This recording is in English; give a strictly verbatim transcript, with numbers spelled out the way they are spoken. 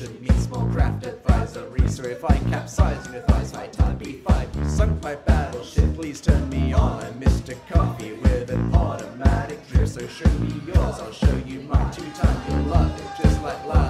should meet small craft advisory. So if I capsize in your thighs, high time be fine. You sunk my battleship, please turn me on. I'm Mister Coffee with an automatic drip, so show me yours, I'll show you mine. Two times you'll love it, just like life.